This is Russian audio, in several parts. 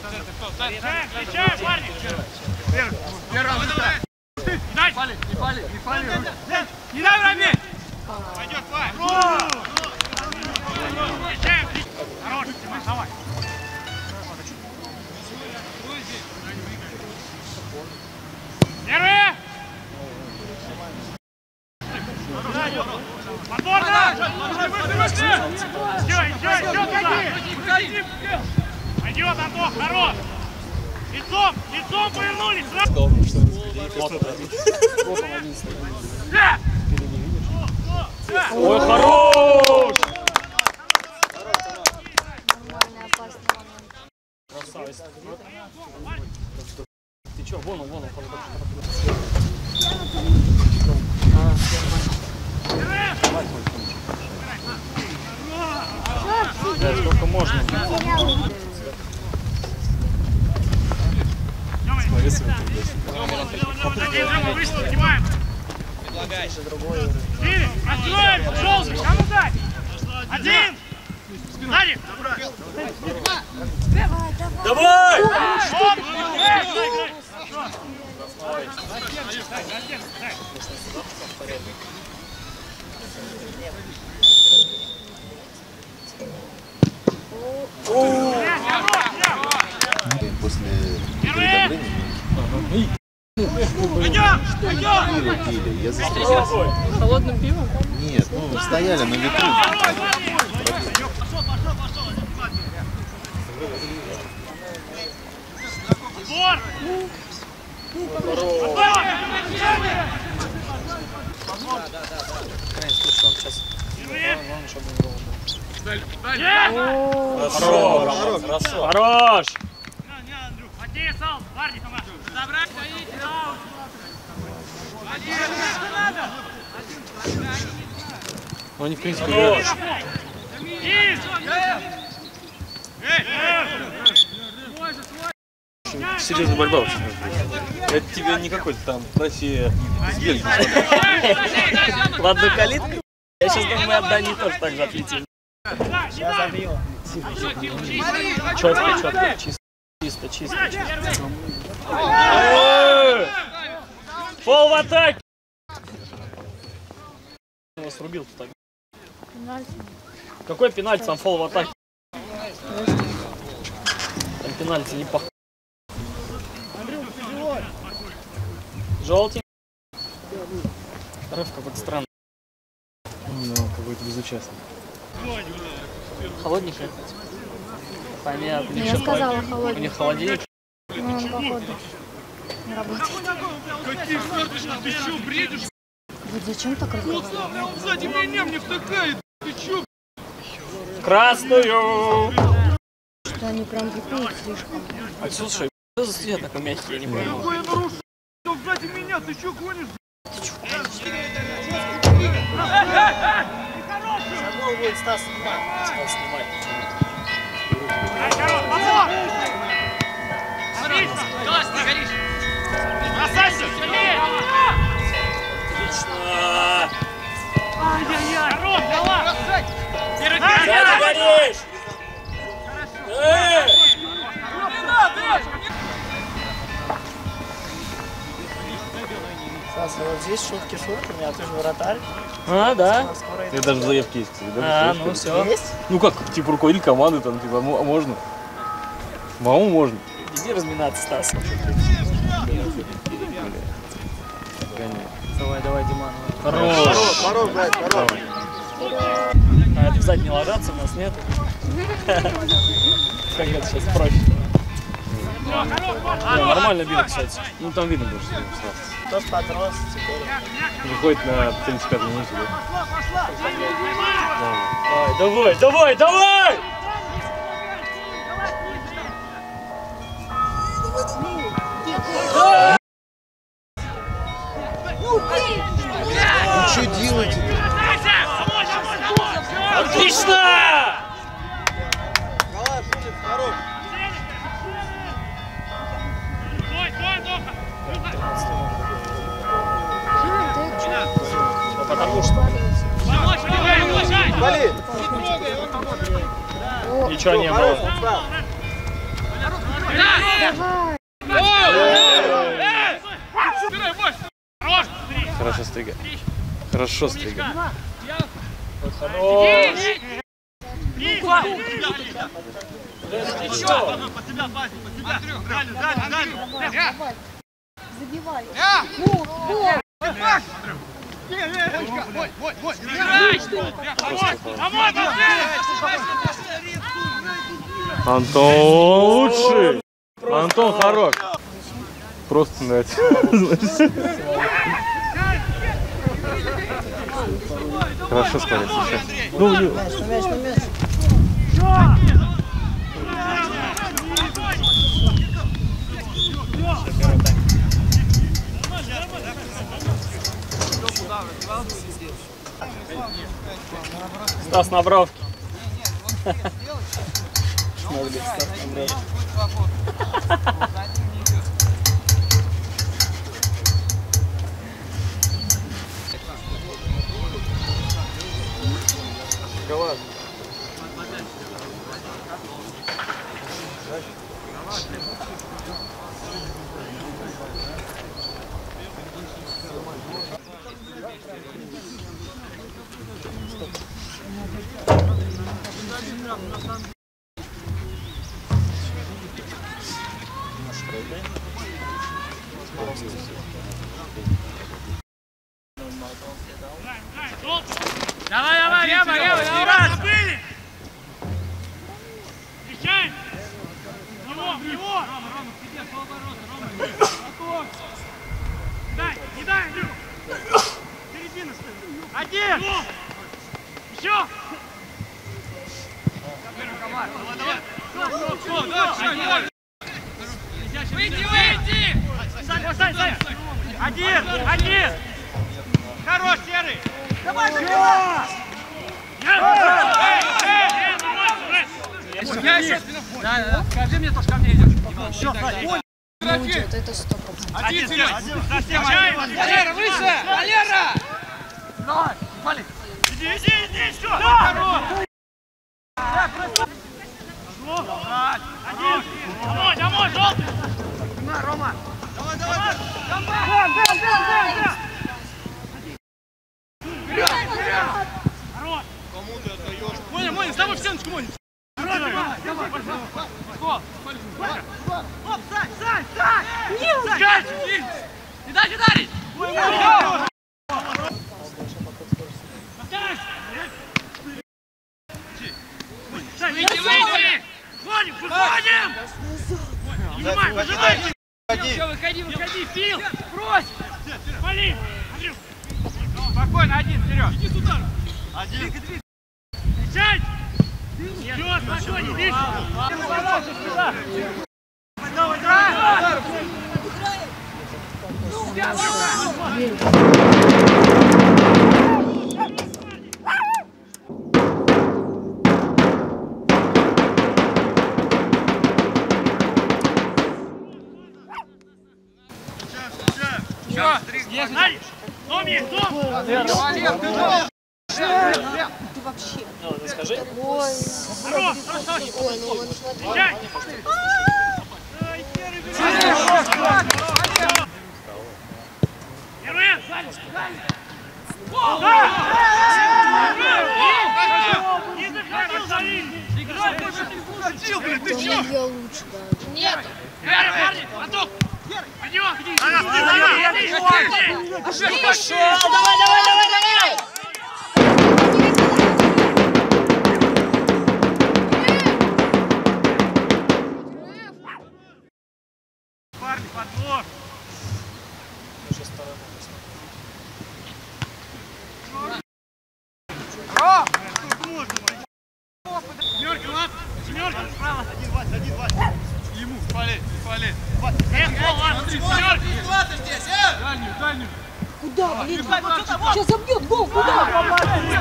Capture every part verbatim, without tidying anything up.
Встречаем, парни! Первый, давай! Не пали, не пали, не пали! Не дай враги! Пойдет, Вань! Встречаем! Хорош, Тимофей, давай! Первый! Подбор, да! Еще, еще, еще туда! Пойдет, Антох, хорош! Лицом, лицом повернулись! Ой, хорош! Нормальный, опасный момент. Красавец. Ты чё, вон он, вон он. Да, сколько можно. Смотри, смотри. Вышел, снимаем! Четыре! Построим! Желтый! Кому дать? Один! Сзади! Давай! После приготовления Пойдем! Пойдем! пили, пили. Я застрелился. Холодным пивом? Нет, ну стояли на ветру. Отбор! Хорош! Хорошо! Хорош! Матея, Сал, парни, помогай! Забрать! Ну, они, в принципе, играют. Серьезная борьба вообще. Это тебе не какой-то там Россия из Бельгии. Ладно, калитка. Я сейчас думаю, мы от Дании тоже так же отлетим. Сейчас забил. Четко, четко, чисто, чисто, чисто. чисто. Фол в атаке! Его срубил тут так. Пенальти. Какой пенальти, там фол в атаке? Там пенальти не похож. Желтенький. Реф какой-то странный. Ну, какой-то безучастный. Холодненький? Понятно. Я сказала У холодный. них холодильник. Ну, он, походу, не работает. Какие форточки, ты чё, бредишь? Вот зачем так разговаривать? Он сзади меня мне втыкает, ты чё? Красную! Что они прям бегут слишком. А слушай, что за цвет такой мягкий, я не понимаю. Какой я нарушил? Он сзади меня, ты чё гонишь? Забыл будет Стас снимать. Стас снимать. Отлично! Класс, не горишь! Бросайся! Сильнее! Отлично! Ай-яй-яй! Хорош, дала! Сзади горишь! Эй! Саса, вот здесь шутки шутками, а ты же вратарь. А, да? Я даже в заявке есть, кстати, да? А, ну все. Есть? Ну как, типа руководитель команды, там, типа, а можно? По-моему, можно. Иди разминаться, Стас. Давай, давай, Диман. Хорош! Хорош, блядь, хорош! А это сзади не ложатся, у нас нет. Как это сейчас проще. Да, нормально бил, кстати. Ну там видно было, что он Тот подрос теперь. выходит на тридцать пятой минуте, да? Давай, давай, давай, давай! Ну что делаете? Отлично! Потому что ничего не было. Хорошо, Стрига. Хорошо, Стрига. Забивай. Антон лучший. Антон хорош. Просто нравится. Хорошо смотрится сейчас. Ну, Мяч, на мяч, на мяч. Стас на бровке. Смотри, Стас на бровке. Давай, давай, Яма, Яма, давай! Были! Встречай! Его, его! Рома, Рома, к тебе, полоборота, Рома! Готов! Дай, не дай, Андрюх! Середина стоит! Один! Еще! Давай, давай! Стоп, стоп, стоп! Давай, выйди, выйди! Сань, Сань, Сань! Один, один! Хорош, Серый! Давай, забивай! Я еще... Да, да, скажи мне, то, что ко мне идешь. Еще, Не уйдет, это сто процентов. один, Сереж! Валера, выше! Валера! Давай, вали! Иди, иди, иди, все! Хорош! Один! Домой, домой, желтый! На, Рома! Давай, давай! Давай! Бел, бел, бел, бел! Вперед, вперед! Хорош! Кому ты отдаешь? Моня, Моня, ставь в стеночку, Моня! Давай, давай, давай! Оп, Сань, Сань, Сань! Нет! Не дайте ударить! Выйди, выйди! Выходим, выходим! Нажимай, нажимай! Все, выходи, выходи, Фил! Брось! Вали! Андрюх! Спокойно, один, вперед! Иди сюда! Один! Встречай! Все, спокойно, видишь? Давай, давай! Здесь, Томи, Том! Ты вообще. Ну, скажи. Ой, Хорош, хорош! ой, ну вот смотри. Встречай! Первый, сзади! Не заходил за линию! Играй, блин, ты чё? Я лучше, да. Нет. Вера, парни, Антон! Пойдем! Пошел, давай, давай, давай, давай! Парни, подбор! Семерка, ладно? Семерка, справа. Один, Вась, один, Вась. Ему, спали, спали. Эх, ладно, семерка. Дальнюю, дальнюю. Куда, блин? Сейчас забьет гол, куда?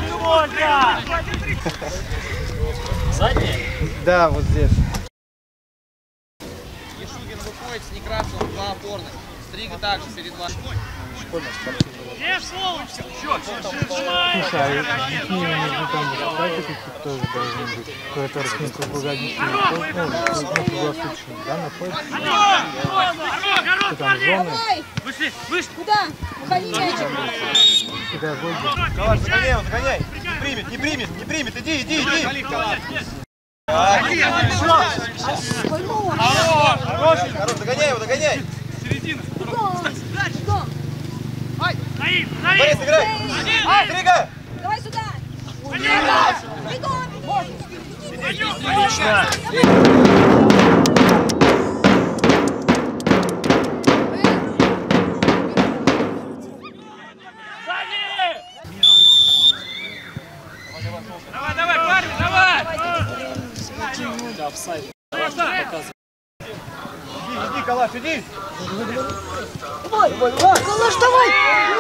Задняя? Да, вот здесь. Ешугин выходит с Некрасовым, два опорных. Стрига также перед вами. Не сволочь! Слушай, а с детьми нужно там практики тоже должны быть, которые с ним круглогодичные, ну, круглосуточные, да, находятся? Там зоны. Вышли! Вышли! Куда? Уходи, мячик. Педагоги. Калаш, загоняй его, загоняй. Не примет, не примет, не примет. Иди, иди, иди. Хороший, хороший, догоняй его, догоняй. Середина! Бегом. Наив! Борис, Наив! играй. Стрига. Давай сюда. Бегом. Давай, давай, парень, давай! Иди, иди, Калаш, иди. Калаш, давай.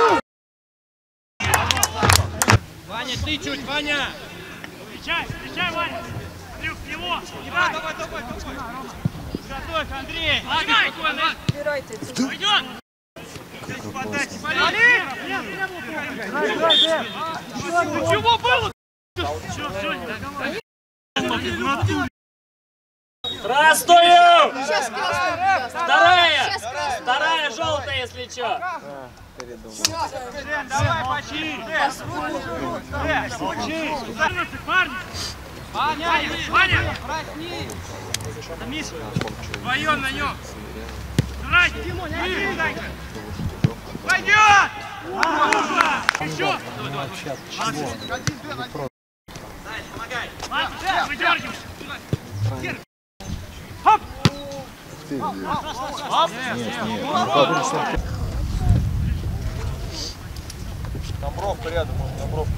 Ваня, ты чуть, Ваня! Встречай, встречай, Ваня! Трюк, его! Давай, давай, давай, давай! Готовь, Андрей! Давай, спокойно! Пойдет! Ну чего было? Красную! Сейчас красный. Вторая! Сейчас красный. Вторая желтая, если что. Давай, почти! Парни! Ваня! Ваня! Да, Миша! Вдвоем на нем! Драть! Пойдет! Еще! Ладно, выдергивай! Хоп! Хоп! Там бровка рядом, там бровка.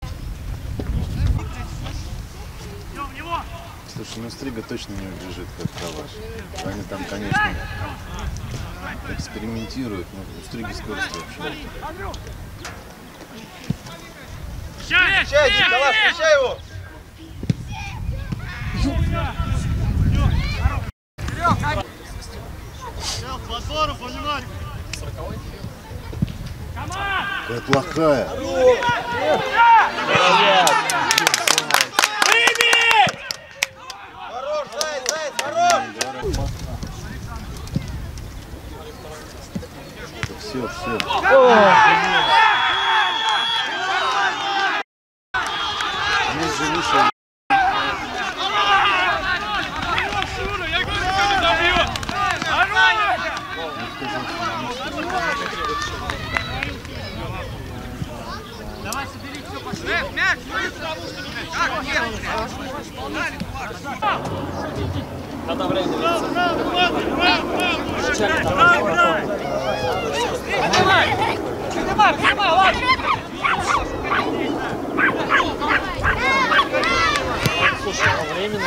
Идем в него! Слушай, ну Стрига точно не убежит, как Калаш. Они там, конечно, экспериментируют, но у Стриги скорость вообще. Встречай! Встречай, Калаш, встречай его! Какая плохая. Хорош, Заяц, Заяц, хорош! Все, все. Мы же Миша. Давай, собери все, пошли! Мяч, вы потому что не мяч! Так, нет! Когда время Поднимай, поднимай, ладно! Слушай, а временно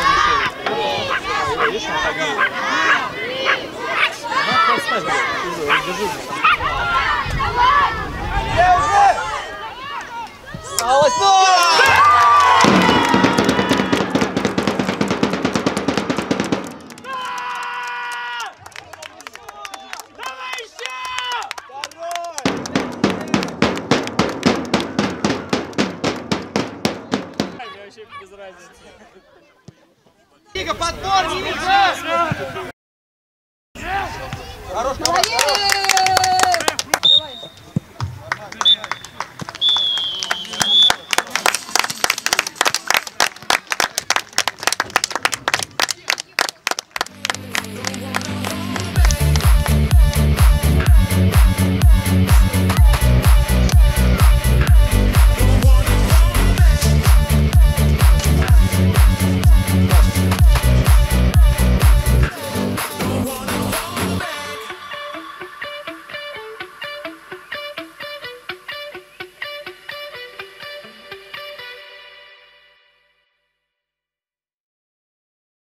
решили. Видишь, он так не... Ну, поставь, держи.